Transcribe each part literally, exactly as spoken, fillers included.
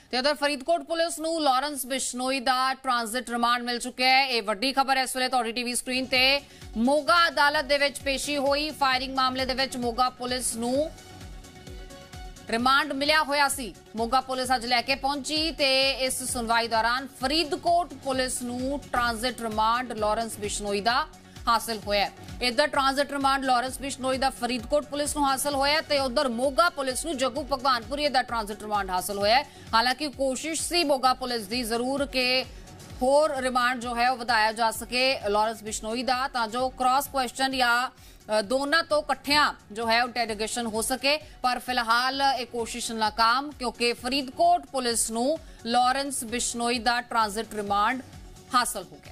ਤੇ ਉਧਰ ਫਰੀਦਕੋਟ ਪੁਲਿਸ ਨੂੰ ਲਾਰੈਂਸ ਬਿਸ਼ਨੋਈ ਦਾ ਟ੍ਰਾਂਜ਼ਿਟ ਰਿਮਾਂਡ ਮਿਲ ਚੁੱਕਿਆ ਹੈ। ਇਹ ਵੱਡੀ ਖਬਰ ਹੈ ਇਸ ਵੇਲੇ ਤੁਹਾਡੀ ਟੀਵੀ ਸਕਰੀਨ ਤੇ। ਮੋਗਾ ਅਦਾਲਤ ਦੇ ਵਿੱਚ ਪੇਸ਼ੀ ਹੋਈ ਫਾਇਰਿੰਗ ਮਾਮਲੇ ਦੇ ਵਿੱਚ ਮੋਗਾ ਪੁਲਿਸ ਨੂੰ ਰਿਮਾਂਡ ਮਿਲਿਆ ਹੋਇਆ ਸੀ। ਮੋਗਾ ਪੁਲਿਸ ਅੱਜ ਲੈ ਕੇ ਪਹੁੰਚੀ ਤੇ ਇਸ ਸੁਣਵਾਈ ਦੌਰਾਨ ਫਰੀਦਕੋਟ ਪੁਲਿਸ ਨੂੰ ਟ੍ਰਾਂਜ਼ਿਟ ਰਿਮਾਂਡ ਲਾਰੈਂਸ ਬਿਸ਼ਨੋਈ ਦਾ हासिल होया। इधर ट्रांजिट रिमांड लारैंस बिश्नोई दा फरीदकोट पुलिस नूं हासिल होया ते उधर मोगा पुलिस नूं जग्गू भगवानपुरी दा ट्रांजिट रिमांड हासिल होया। हालांकि कोशिश सी मोगा पुलिस दी जरूर के होर रिमांड जो है वो वधाया जा सके लारैंस बिश्नोई दा, तां जो क्रॉस क्वेश्चन या दोनों तो कट्ठियां जो है इंटेरोगेशन हो सके, पर फिलहाल एक कोशिश नाकाम क्योंकि फरीदकोट पुलिस नूं लारैंस बिश्नोई दा ट्रांजिट रिमांड हासिल हो गया।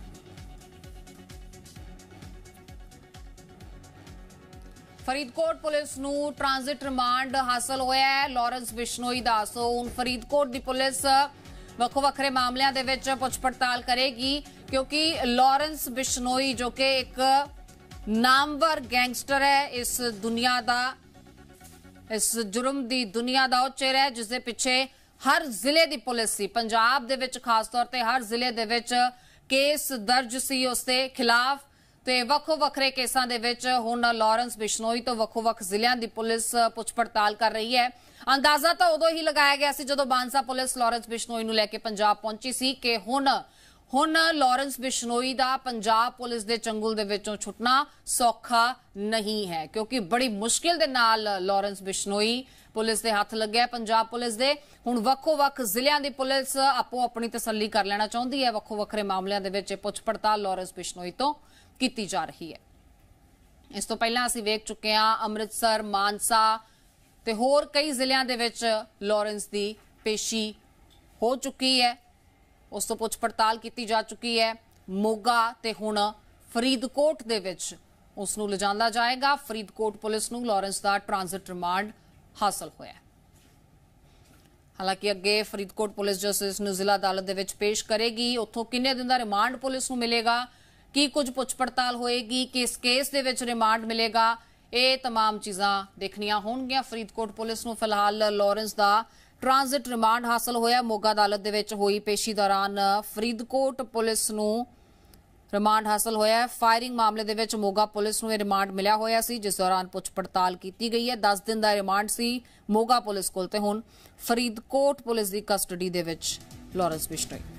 फरीदकोट पुलिस नूं ट्रांजिट रिमांड हासिल होया है लारैंस बिश्नोई दा। सो हुण फरीदकोट दी पुलिस ਵੱਖੋ ਵੱਖਰੇ ਮਾਮਲਿਆਂ ਦੇ ਵਿੱਚ ਪੁੱਛ ਪੜਤਾਲ ਕਰੇਗੀ क्योंकि ਲਾਰੈਂਸ ਬਿਸ਼ਨੋਈ जो कि एक नामवर गैंगस्टर है, इस दुनिया दा इस जुर्म दी दुनिया दा ओ चेहरा है जिस दे पिछे हर जिले दी पुलिस सी, पंजाब दे विच खास तौर ते हर जिले दे विच केस दर्ज सी उसदे खिलाफ ਤੇ ਵੱਖੋ ਵੱਖਰੇ ਕੇਸਾਂ ਦੇ ਵਿੱਚ ਹੁਣ ਲਾਰੈਂਸ ਬਿਸ਼ਨੋਈ ਤੋਂ ਵੱਖੋ ਵੱਖ ਜ਼ਿਲ੍ਹਿਆਂ ਦੀ ਪੁਲਿਸ ਪੁੱਛ ਪੜਤਾਲ ਕਰ ਰਹੀ ਹੈ। ਅੰਦਾਜ਼ਾ ਤਾਂ ਉਦੋਂ ਹੀ ਲਗਾਇਆ ਗਿਆ ਸੀ ਜਦੋਂ ਬਾਂਸਾ ਪੁਲਿਸ ਲਾਰੈਂਸ ਬਿਸ਼ਨੋਈ ਨੂੰ ਲੈ ਕੇ ਪੰਜਾਬ ਪਹੁੰਚੀ ਸੀ ਕਿ ਹੁਣ ਹੁਣ ਲਾਰੈਂਸ ਬਿਸ਼ਨੋਈ ਦਾ ਪੰਜਾਬ ਪੁਲਿਸ ਦੇ ਚੰਗੁਲ ਦੇ ਵਿੱਚੋਂ ਛੁੱਟਣਾ ਸੌਖਾ ਨਹੀਂ ਹੈ, ਕਿਉਂਕਿ ਬੜੀ ਮੁਸ਼ਕਿਲ ਦੇ ਨਾਲ ਲਾਰੈਂਸ ਬਿਸ਼ਨੋਈ ਪੁਲਿਸ ਦੇ ਹੱਥ ਲੱਗਿਆ ਪੰਜਾਬ ਪੁਲਿਸ ਦੇ। ਹੁਣ ਵੱਖੋ ਵੱਖ ਜ਼ਿਲ੍ਹਿਆਂ ਦੀ ਪੁਲਿਸ ਆਪੋ ਆਪਣੀ ਤਸੱਲੀ ਕਰ ਲੈਣਾ ਚਾਹੁੰਦੀ ਹੈ। ਵੱਖੋ ਵੱਖਰੇ ਮਾਮਲਿਆਂ ਦੇ ਵਿੱਚ ਪੁੱਛ ਪੜਤਾਲ ਲਾਰੈਂਸ ਬਿਸ਼ਨੋਈ ਤੋਂ ਕੀਤੀ ਜਾ ਰਹੀ ਹੈ। ਇਸ ਤੋਂ ਪਹਿਲਾਂ ਅਸੀਂ ਵੇਖ ਚੁੱਕੇ ਹਾਂ ਅੰਮ੍ਰਿਤਸਰ, ਮਾਨਸਾ ਤੇ ਹੋਰ ਕਈ ਜ਼ਿਲ੍ਹਿਆਂ ਦੇ ਵਿੱਚ ਲਾਰੈਂਸ ਦੀ ਪੇਸ਼ੀ ਹੋ ਚੁੱਕੀ ਹੈ, ਉਸ ਤੋਂ ਪੁੱਛ ਪੜਤਾਲ ਕੀਤੀ ਜਾ ਚੁੱਕੀ ਹੈ। ਮੋਗਾ ਤੇ ਹੁਣ ਫਰੀਦਕੋਟ ਦੇ ਵਿੱਚ ਉਸ ਨੂੰ ਲਿਜਾਂਦਾ ਜਾਏਗਾ। ਫਰੀਦਕੋਟ ਪੁਲਿਸ ਨੂੰ ਲਾਰੈਂਸ ਦਾ ਟ੍ਰਾਂਜ਼ਿਟ ਰਿਮਾਂਡ ਹਾਸਲ ਹੋਇਆ। ਹਾਲਾਂਕਿ ਅੱਗੇ ਫਰੀਦਕੋਟ ਪੁਲਿਸ ਜਸਟਿਸ ਨੂੰ ਜ਼ਿਲ੍ਹਾ ਅਦਾਲਤ ਦੇ ਵਿੱਚ ਪੇਸ਼ ਕਰੇਗੀ। ਉੱਥੋਂ ਕਿੰਨੇ ਦਿਨ ਦਾ ਰਿਮਾਂਡ ਪੁਲਿਸ ਨੂੰ ਮਿਲੇਗਾ, ਕੀ ਕੁਝ ਪੁੱਛ ਪੜਤਾਲ ਹੋਏਗੀ, ਕਿਸ ਕੇਸ ਦੇ ਵਿੱਚ ਰਿਮਾਂਡ ਮਿਲੇਗਾ, ਇਹ तमाम ਚੀਜ਼ਾਂ ਦੇਖਣੀਆਂ ਹੋਣਗੀਆਂ। ਫਰੀਦਕੋਟ ਪੁਲਿਸ ਨੂੰ ਫਿਲਹਾਲ ਲਾਰੈਂਸ ਦਾ ਟ੍ਰਾਂਜ਼ਿਟ ਰਿਮਾਂਡ ਹਾਸਲ ਹੋਇਆ। ਮੋਗਾ ਅਦਾਲਤ ਦੇ ਵਿੱਚ ਹੋਈ ਪੇਸ਼ੀ ਦੌਰਾਨ ਫਰੀਦਕੋਟ ਪੁਲਿਸ ਨੂੰ ਰਿਮਾਂਡ ਹਾਸਲ ਹੋਇਆ। ਫਾਇਰਿੰਗ ਮਾਮਲੇ ਦੇ ਵਿੱਚ ਮੋਗਾ ਪੁਲਿਸ ਨੂੰ ਇਹ ਰਿਮਾਂਡ ਮਿਲਿਆ ਹੋਇਆ ਸੀ, ਜਿਸ ਦੌਰਾਨ ਪੁੱਛ ਪੜਤਾਲ ਕੀਤੀ ਗਈ ਹੈ। ਦਸ ਦਿਨ ਦਾ ਰਿਮਾਂਡ ਸੀ ਮੋਗਾ ਪੁਲਿਸ ਕੋਲ ਤੇ ਹੁਣ ਫਰੀਦਕੋਟ ਪੁਲਿਸ ਦੀ ਕਸਟਡੀ ਦੇ ਵਿੱਚ ਲਾਰੈਂਸ ਬਿਸ਼ਨੋਈ।